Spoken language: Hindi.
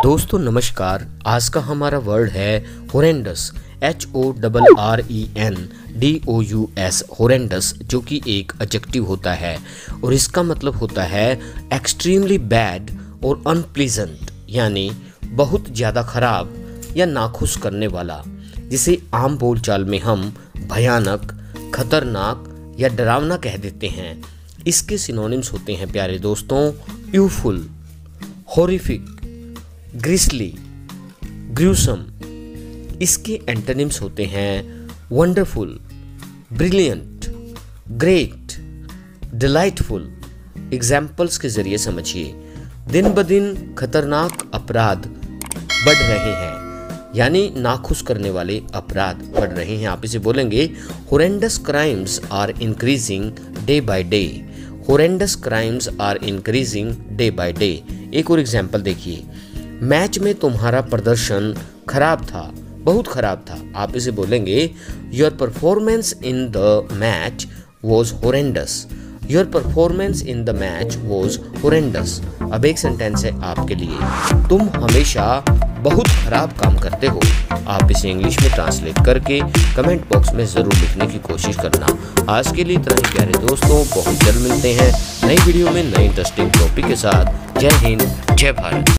दोस्तों नमस्कार। आज का हमारा वर्ड है होरेंडस, HORRENDOUS, होरेंडस, जो कि एक एडजेक्टिव होता है और इसका मतलब होता है एक्सट्रीमली बैड और अनप्लीजेंट, यानी बहुत ज़्यादा खराब या नाखुश करने वाला, जिसे आम बोलचाल में हम भयानक, खतरनाक या डरावना कह देते हैं। इसके सिनोनिम्स होते हैं प्यारे दोस्तों, यूफुल, हॉरिफिक, ग्रिसली, ग्रूसम। इसके एंटोनिम्स होते हैं wonderful, brilliant, great, delightful. Examples के जरिए समझिए। दिन ब दिन खतरनाक अपराध बढ़ रहे हैं, यानी नाखुश करने वाले अपराध बढ़ रहे हैं। आप इसे बोलेंगे horrendous crimes are increasing day by day. Horrendous crimes are increasing day by day. एक और एग्जाम्पल देखिए, मैच में तुम्हारा प्रदर्शन खराब था, बहुत खराब था। आप इसे बोलेंगे your performance in the match was horrendous. Your performance in the match was horrendous. अब एक सेंटेंस है आपके लिए, तुम हमेशा बहुत खराब काम करते हो। आप इसे इंग्लिश में ट्रांसलेट करके कमेंट बॉक्स में ज़रूर लिखने की कोशिश करना। आज के लिए इतना ही प्यारे दोस्तों, बहुत जल्द मिलते हैं नई वीडियो में नई इंटरेस्टिंग टॉपिक के साथ। जय हिंद, जय भारत।